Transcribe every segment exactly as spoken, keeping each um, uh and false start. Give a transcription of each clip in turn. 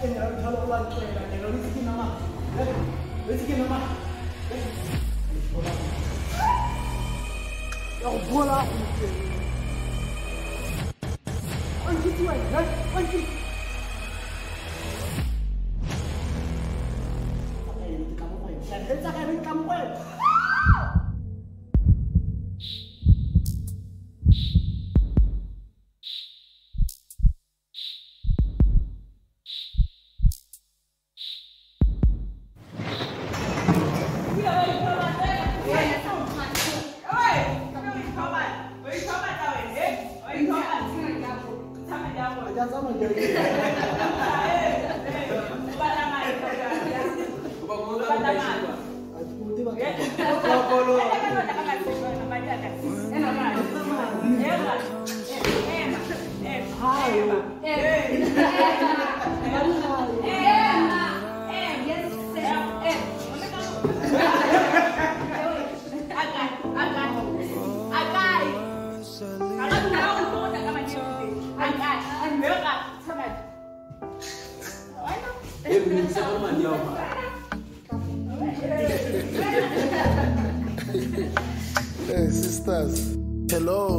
Hey sisters, hello,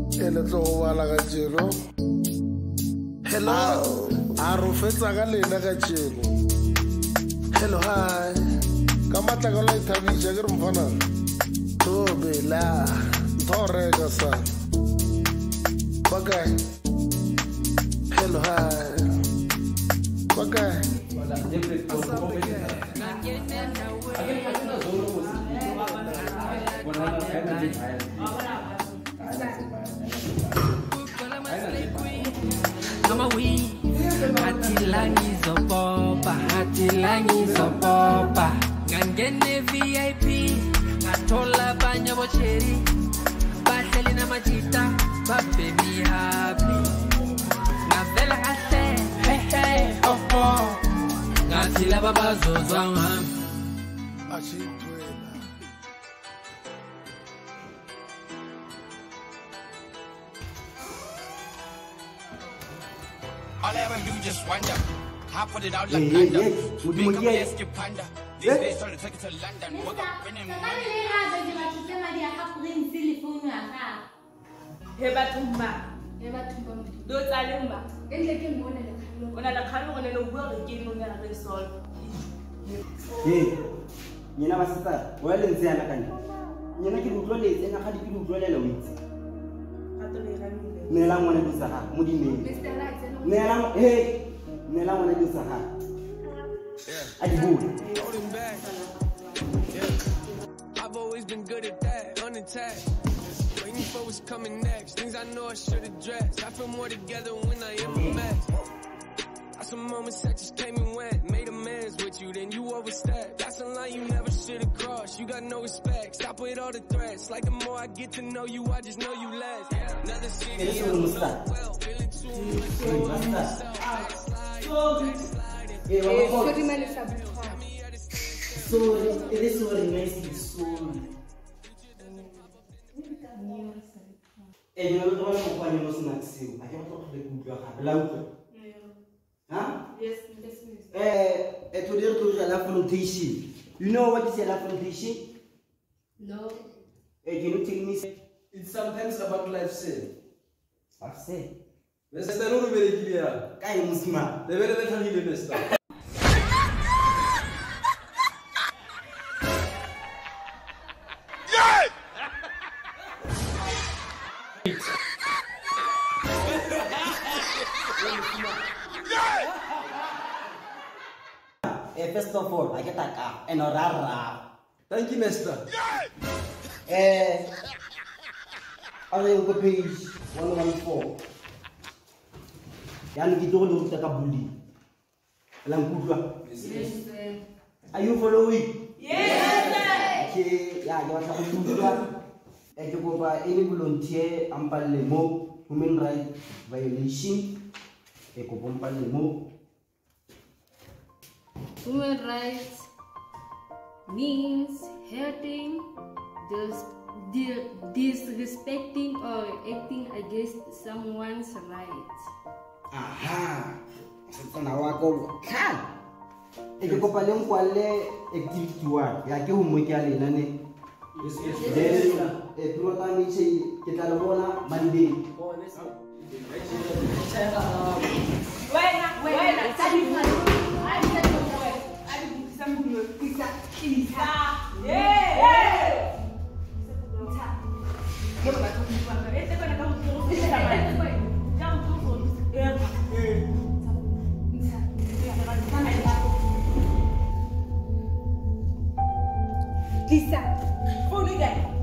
hello, arufetsa ka lena ka tshelo. Hello, hi, kamata ka la ithabisha ke re mfana tobela thoreka sa baka. Hello, hi, baka. Kama we hati langi zopopa, hati langi zopopa. Ngangene V I P, ngatola banya bocheri. Bahleli na majita, babe mi happy. Ngavela kahle, hey hey, oh oh. Ngathi laba bazozwa ngami. All I ever do just wonder. I put it out like thunder. Big up ass your panda. These days trying to take it to London. Woke up winning money. Heba tumba. Heba tumba. Do talimba. Endle ke mona le khalo. Ona la khalo ona lo bua re ke mona re solve. Hey. Nyina ba sita. Wa le ntse yana kana. Nyina ke utlo le tsena ga di ke utlo le le witse. Gato le ga mile. Nela ngwana di sa ga mo di me. Nela hey. Nela ngwana di sa ga. Yeah. Adi bu. I've always been good at that, unattached. Waiting for what's coming next. Things I know I should address. I feel more together when I am a mess. Got some moments that just came and went. Made amends with you, then you overstepped. That's a line you never should have crossed. You got no respect. Stop with all the threats. Like the more I get to know you, I just know you less. Another city, I don't know well. Feeling too much Sorry, it is so nice. Sorry. Eh, you know what I'm going to do next year? I can't talk to the good girl. Huh? Yes, yes, yes. Eh, to the to the affrontation. You know what is an affrontation? No. Eh, can you tell me? It's sometimes about life say. Life say. Mister Nuru very clear. Kai Musma. The very little he Mister. First of all, I get a car and a rara. Thank you, Mister. Eh, I will go page one one four. Yan kita dulu kita kabuli. Lang kudua. Yes, sir. Are you following? Yes, sir. Okay, ya jangan sampai kudua. Eh, coba ini volunteer ampal lemo human right violation. Eh, coba ampal lemo. Human rights means hurting, dis dis disrespecting or acting against someone's rights. Aha, Tsana wa ko khan. E ke kopa le nkwalle activity one ya ke homework ya lena ne. Yes, yes. Then e pro ta mi che ke tla le bona Monday. Wena, wena, tadi mana? Ai tadi mana? Ai di sambung bisa bisa. Eh. Bisa. Dia bukan tu bukan. Eh, saya nak kamu terus bisa mana? Jangan terus. Eh. Eh. Bisa. Bisa. Boleh tak?